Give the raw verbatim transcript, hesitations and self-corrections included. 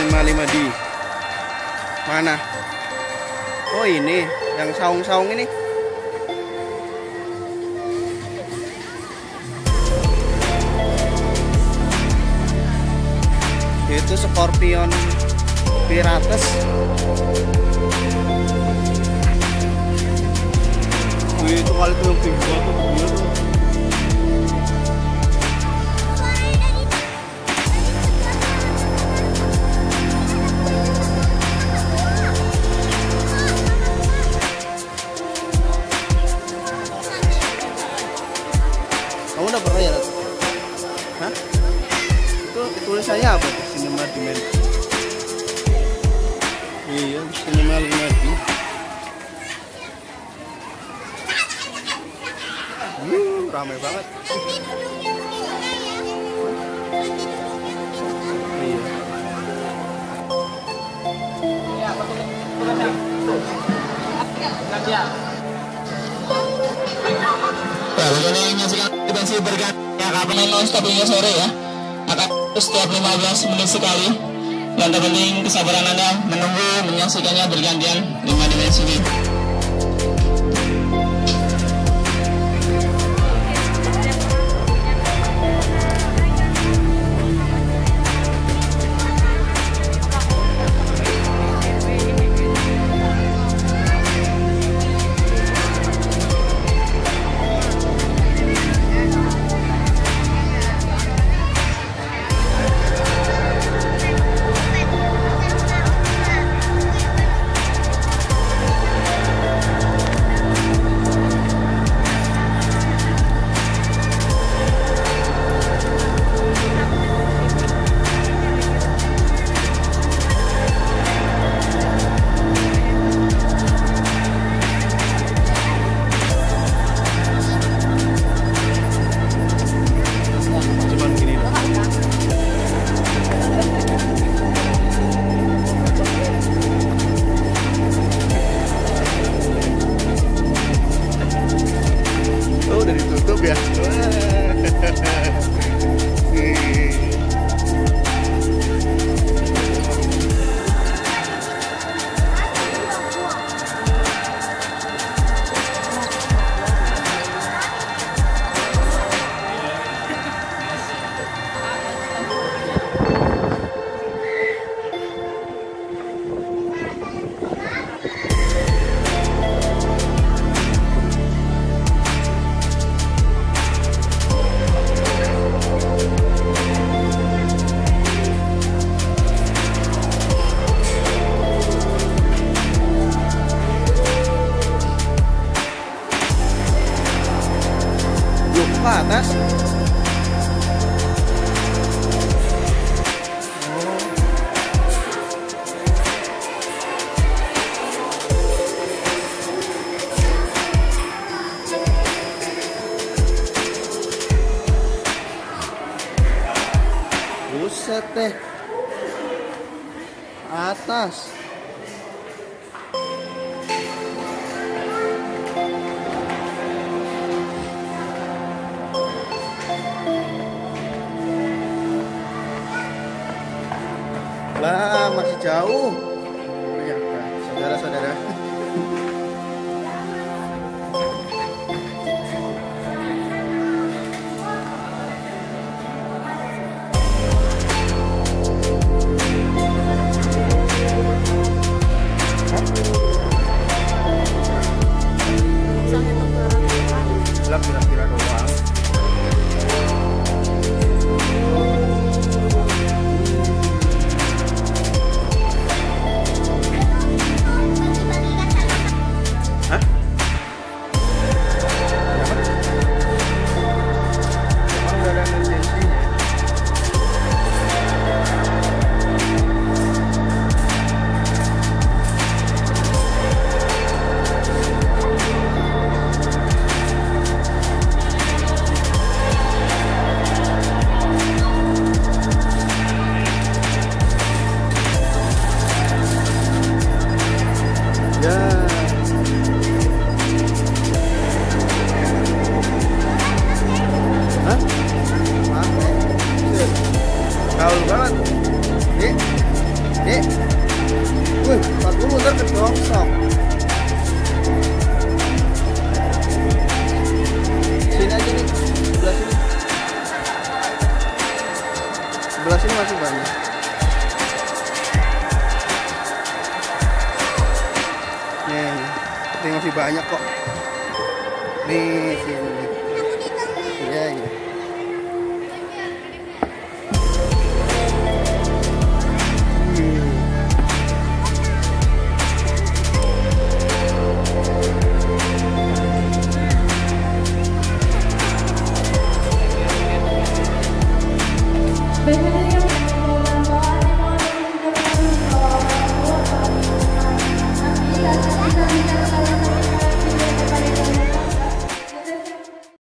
lima lima D. Mana? Oh ini, yang saung-saung ini. Itu Scorpion Pirates. Wih, itu kali itu yang tinggi banget tuh. Kamu udah pernah ya? Hah? Itu tulisannya apa? Cinema Dimensi. Iya, Cinema lima D. Uh, ramai banget. Iya. Ya, bagaimana yang menyaksikan dimensi berganti ya, kapan non-stop hingga sore ya, akan setiap lima belas menit sekali. Yang terpenting kesabaran Anda menunggu menyaksikannya bergantian lima dimensi ini. Ya. Ke atas. Buset deh. Atas. Lah, masih jauh. Ternyata, saudara-saudara. Gelap kira-kira doang. masih banyak kok. Nih sini.